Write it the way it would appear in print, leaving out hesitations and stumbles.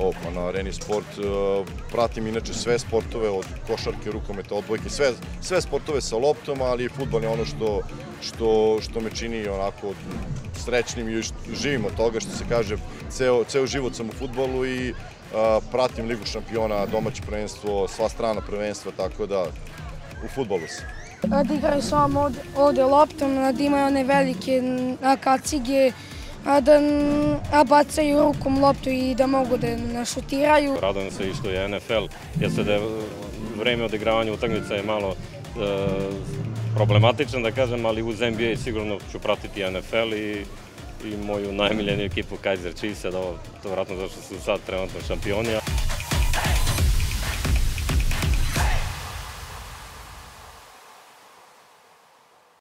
Pa na Areni Sport pratim inače sve sportove, od košarke, rukometa, odbojke, sve sportove sa loptom, ali fudbal je ono što me čini onako srećnim i živim od toga, što se kaže, ceo život sam u fudbalu i pratim Ligu šampiona, domaće prvenstvo, sva strana prvenstva, tako da u fudbalu sam. Da igraju samo ovde loptom, da imaju one velike kacige, a bacaju rukom loptu i da mogu da našutiraju. Radujem se i što je NFL, jeste da je vreme odigravanja utakmica je malo problematično, da kažem, ali uz NBA sigurno ću pratiti NFL i moju najmiljeniju ekipu Kaizer Chiefs, to vjerojatno zato što su sad trenutno šampioni.